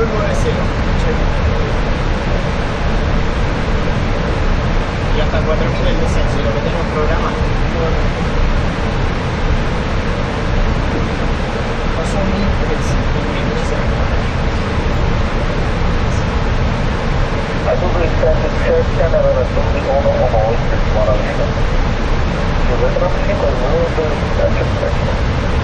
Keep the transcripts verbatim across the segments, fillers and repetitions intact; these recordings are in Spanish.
nueve cero. Y hasta cuatro mil el descenso, lo que tenemos programado. Pasó mil trece. I do believe traffic church and a relatively over almost this one of them. The weather of the people will be such a section.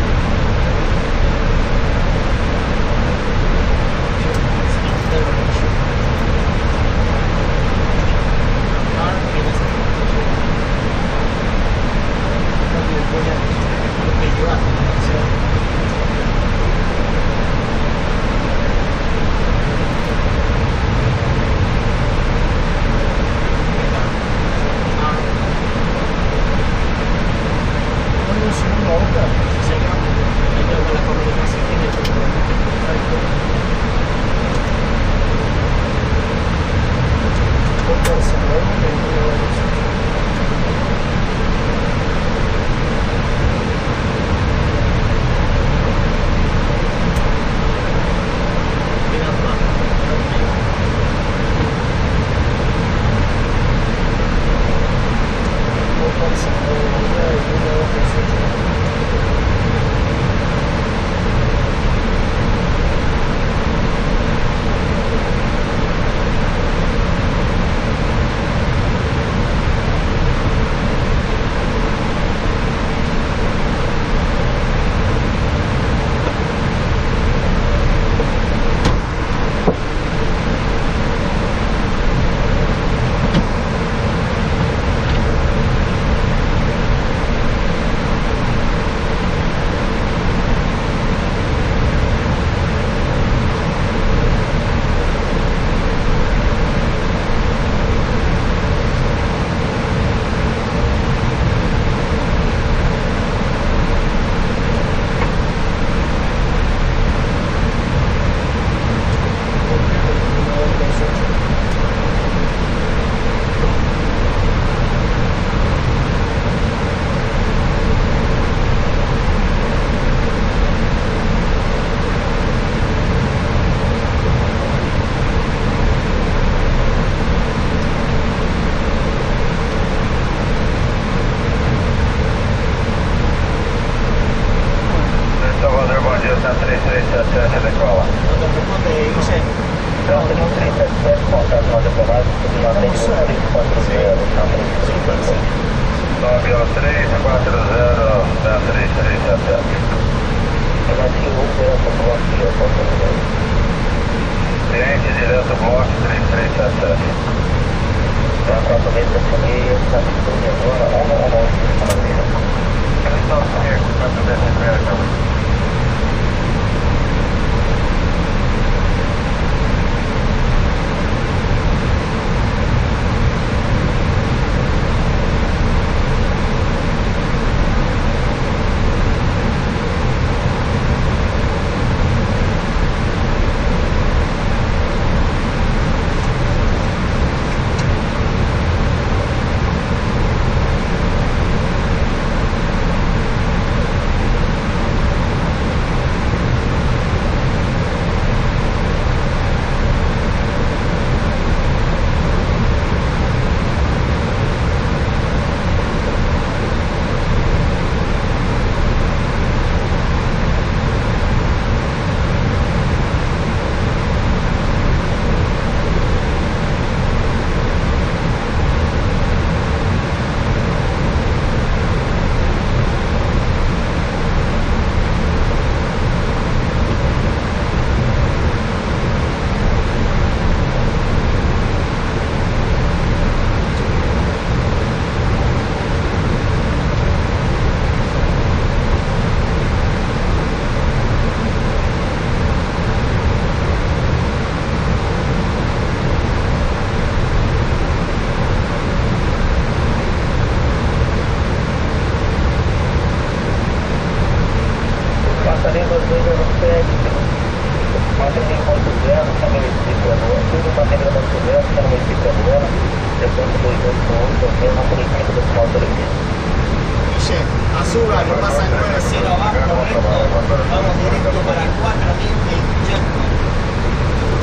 Azura, no pasa nueve cero abajo, recto, vamos directo para cuatro mil de Jackpot.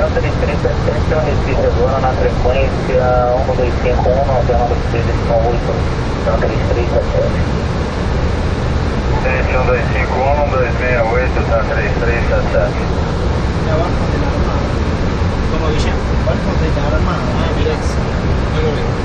treinta y tres perfecto, necesita volar na frequência um dois cinco um, até nove três oito, treinta e três sete sete. um dois cinco um, dois seis oito, treinta e três sete sete. Ya abajo de la armada. ¿Cómo, Guille? Abajo de la armada. Ah, mirá, no lo veo.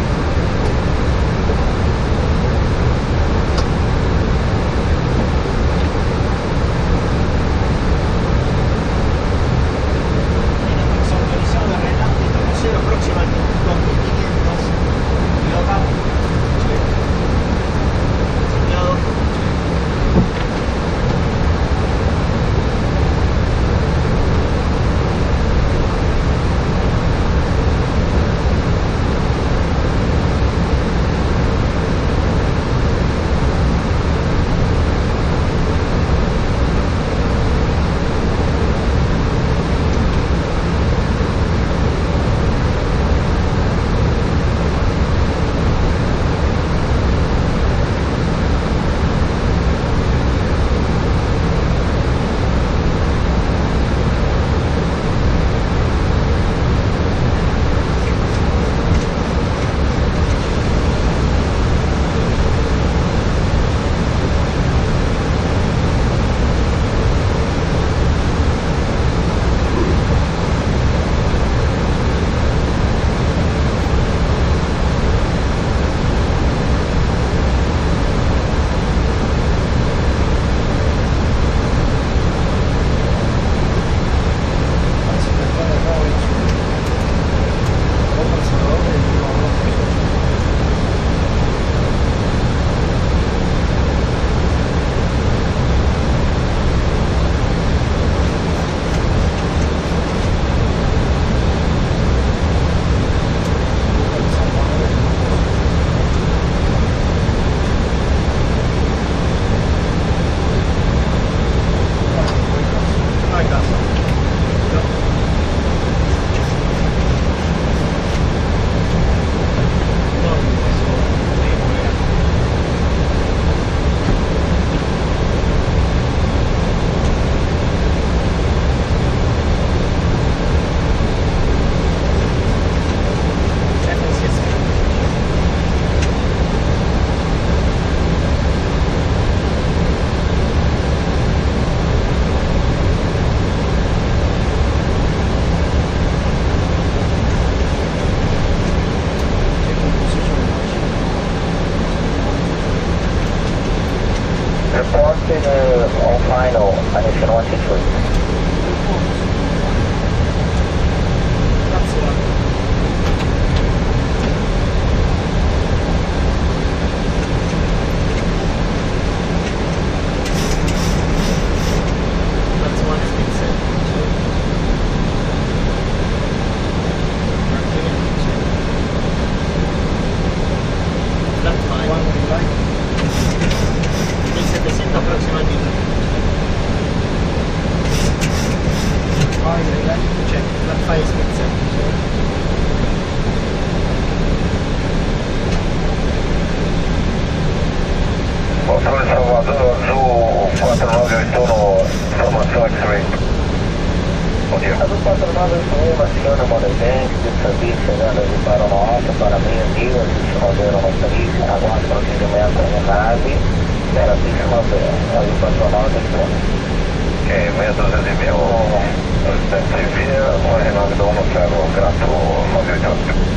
Reporting uh, on final, addition one two three. That's one. That's one is being said. That's fine. One would you like? mil setecientos aproximadamente. Fire, right? Check. That fire is set. Controle Salvador, Azul quatro nove oito um, informação X-Ray. Bom dia. Azul quatro nove oito um, aciona Monedense, de serviço chegando ali para o norte, para meio-dia, se modelam no serviço, aguardo procedimento em nave. Era Pixma ali patronal de Plano. Ok, meia dúzia de mil, assistente via, um R nove do um no céu, grato nove oito oito.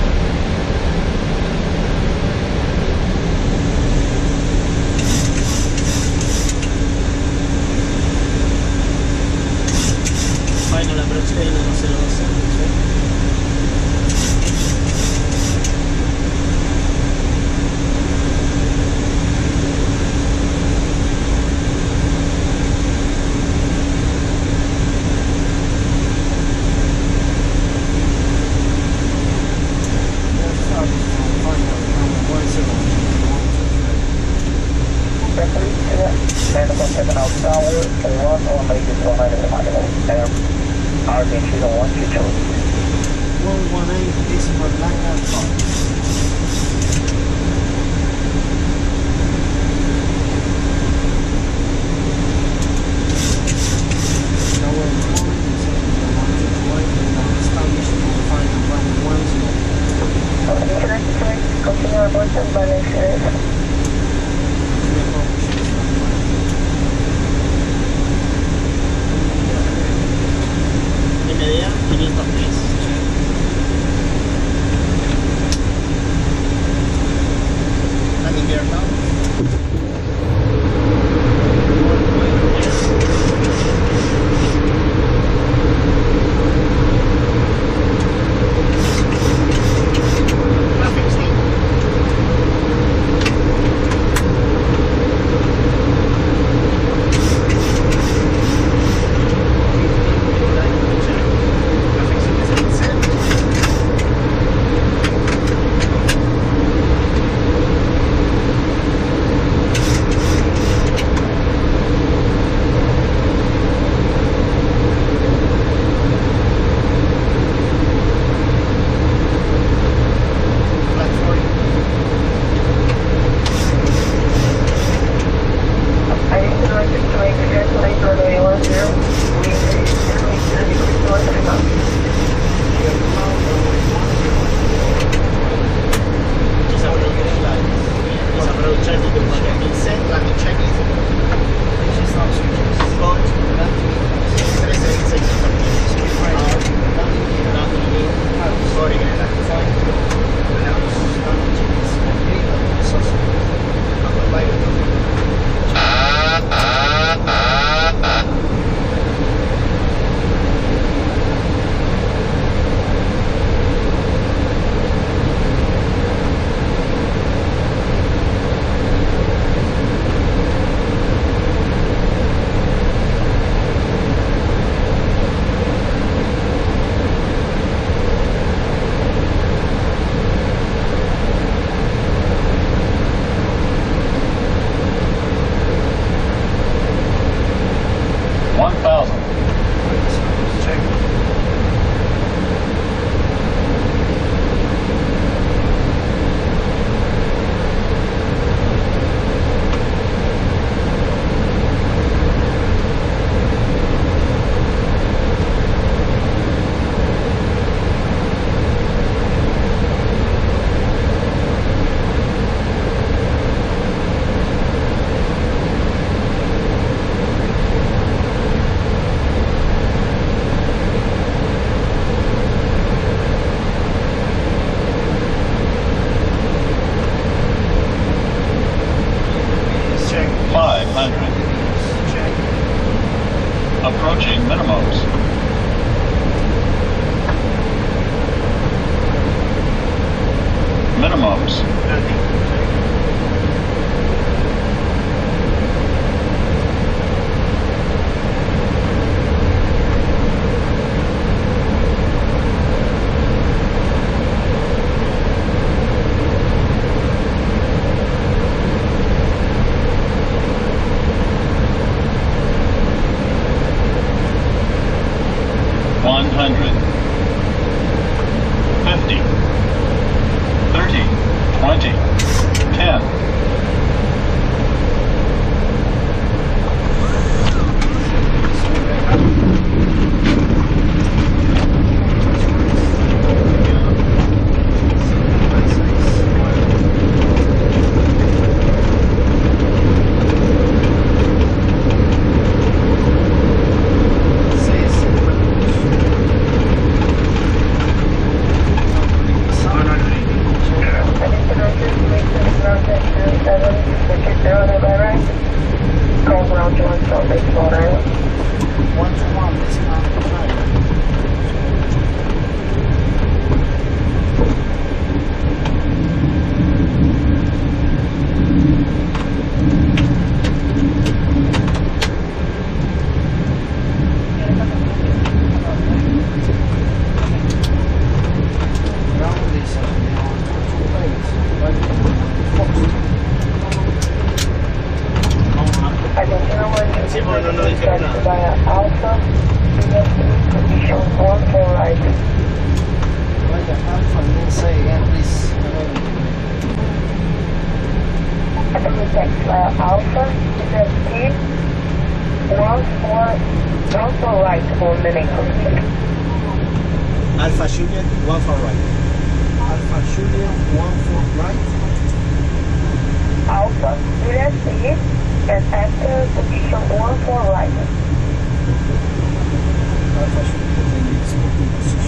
Final approach de uno cero dos. Terminal Tower, one on Lady four ninety Air Argentina one two two. one one eight decimal nine Alpha. Tower one, one two two. Milton, please. Landing gear down. Traffic still. Approaching minimums. Minimums. one hundred, fifty, thirty, twenty, ten. One to one, this time to Sí, bueno, no dijeron nada. Alpha, condition one for right. Vaya, Alpha, and then say again, please. Text via Alpha, speed one for one for right for minute. Alpha Juliet, one for right. Alpha Juliet, one for right. Alpha, Juliet, speed, and after position one for right. Alpha Juliet, and it's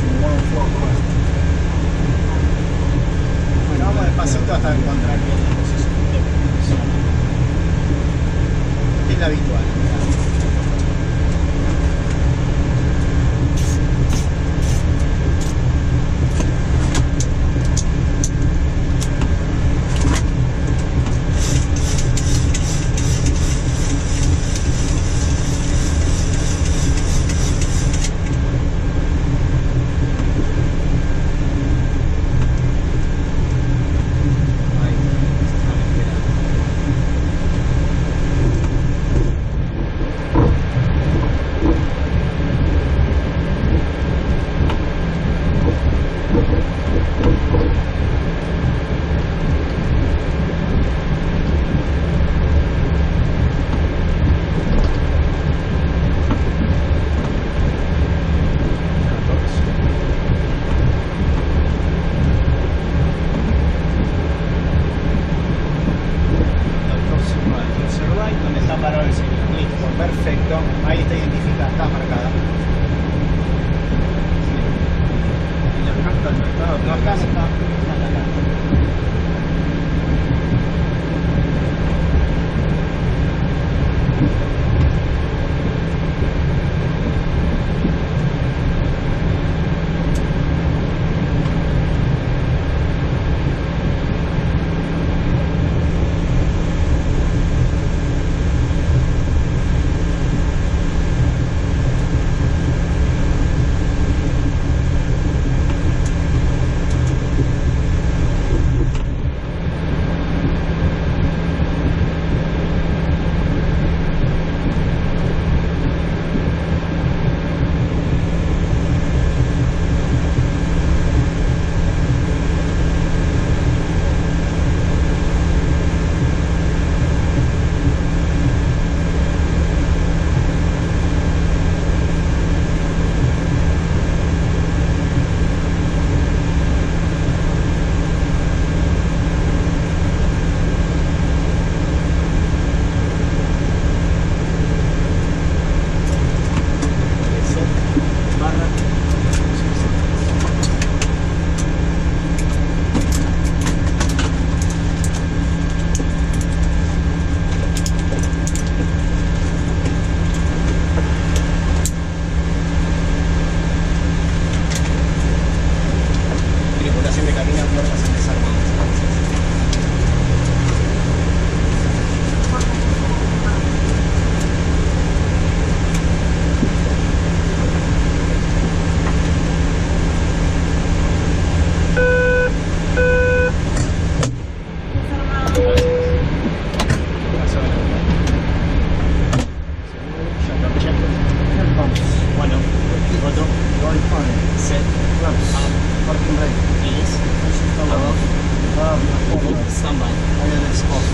flaps. Parking brake. Yes. Above. Ah, forward. Standby. I got this off.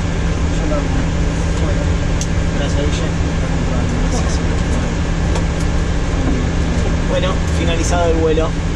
Gracias, Guille. Bueno, finalizado el vuelo.